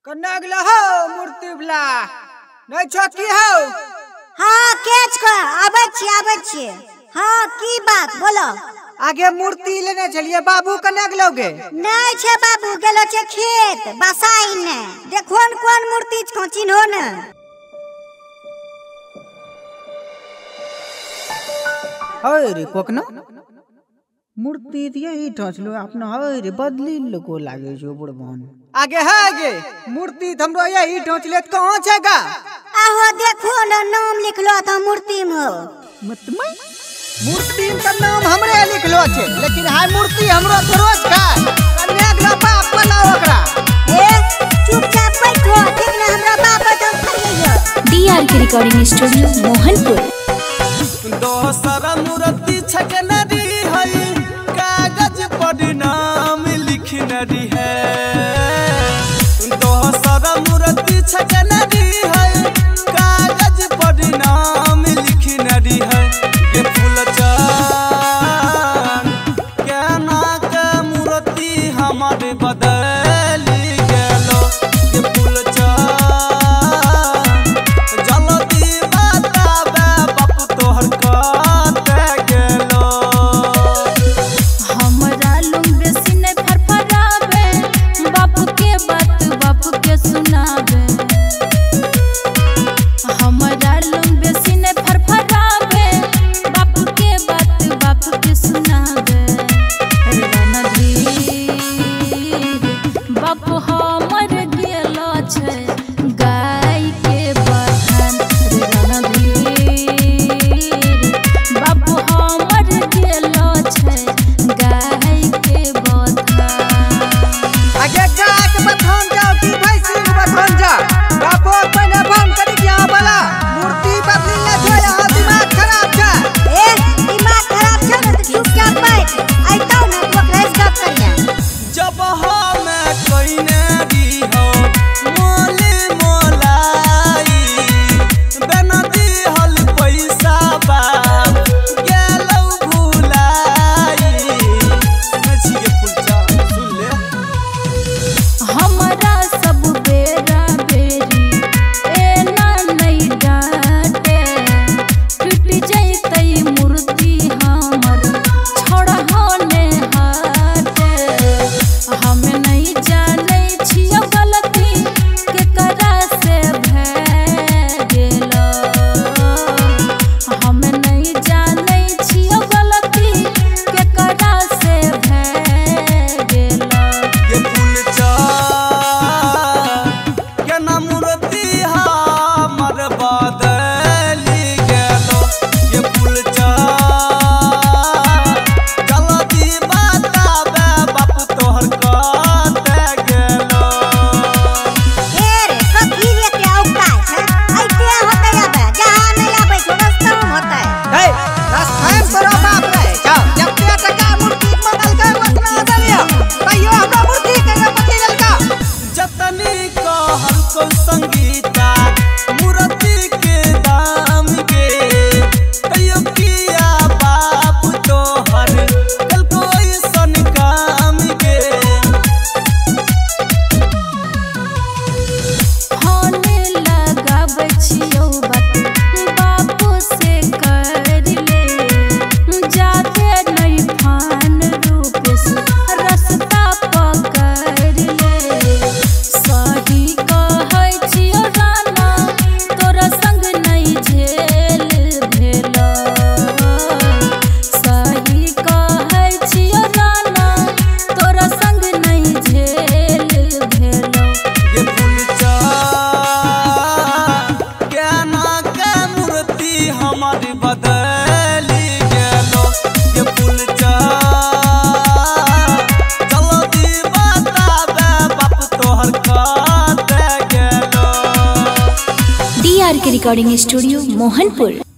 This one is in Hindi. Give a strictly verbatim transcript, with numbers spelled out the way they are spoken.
कन्नागला हो मूर्ति बला नहीं छकी हो। हाँ केच को आबै छी आबै छी। हाँ की बात बोलो। आगे मूर्ति लेने चलिए बाबू कन्नागलोगे नहीं छे बाबू गेलो छे खेत बसाई ने देखो न कोन मूर्ति छ चिन्हो न। हाय रे कोकना मूर्ति दिए ही ठचलो अपना हाय रे बदली लोको लागे जो बुढ़बन आगे है आगे मूर्ति हमरो यही ठचले कहां छेगा। आहो देखो न नाम लिखलो था मूर्ति में मतमै मूर्ति का नाम हमरे लिखलो छे लेकिन हाय मूर्ति हमरो रोज का कन्यागला बाप बनाओ ओकरा। ए चुपचाप बैठो ठीक न हमरा बाप तो खइयो। डीआर के रिकॉर्डिंग स्टूडियो मोहनपुर। दोसरा मूर्ति छके नदी हई कागज पर नाम लिख नदी है। दोसरा मूर्ति छके नदी हई कागज पर नाम लिख नदी है। ये फूल चान केना के मूर्ति हमारे बदली गेलो। ये फूल चान जल्दी बताबे बापू तोहर कते गेलो। हमरा लोग बेसी नहीं फरफरावे बापू के बात बापू के सुनावे। हमरा लोग बेसी नहीं फरफरावे बापू के बात बापू के सुनावे। रणधीर बापू हमर गेलो छै गाय के बथान। रणधीर बापू हमर गेलो छै गाय के बथान। आगे गाय के बथान जाओ कि भैंसी के बथान जाओ बापू पहले फोन करी दिया वाला मूर्ति बदली ले जो यहाँ दिमाग खराब छै। ए दिमाग खराब छ न त चुपचाप बैठ आइतो न तो क्लास गप करिया। जब हमें कइने दी हो मोले मोलाई बिना दिहल पैसा बाप गेलौ भुलाई। नचिए फुलचा सुन ले हमरा सब बेरा बेरी एना नहीं डांटे टूट जैतै मूर्ति हमर छोड़ने हाटे। हम नहीं जाने छियो गलती केकरा से भए गेलो। हम नहीं जाने छियो गलती केकरा से भए गेलो। ये फुलचा केना मूर्ति हमर बदली गेलो। ये फुलचा जल्दी बताबे बापू तोहर कते गेलो। ए रे कथी लेके औकाय छ ऐते होतै अबे जहां नहीं आबै छ रास्ता में होतै। हे रास्ता में तोरा बाप रे जाओ जते टका मूर्ति मंगल के उतना दलियो तैयो हमरा मूर्ति के बदली ललका। जतनी कहल को संगीता मूर्ति के दाम के तैयो किया बाप तोहर कल कोई सन काम के। होने लगाबै छियौ बात बापू से कर ले जाते नहीं फान रूप से रास्ता पकड़ ले। सही कहै छियौ राना तोरा संग नहीं झेल भेलो। सही कहै छियौ राना तोरा संग नहीं झेल भेलो। ये फुलचा केना के मूर्ति हमारी बदली गेलो। ये फुलचा जल्दी बताबे बापू तोहर कते गेलो। डीआर के रिकॉर्डिंग स्टूडियो मोहनपुर।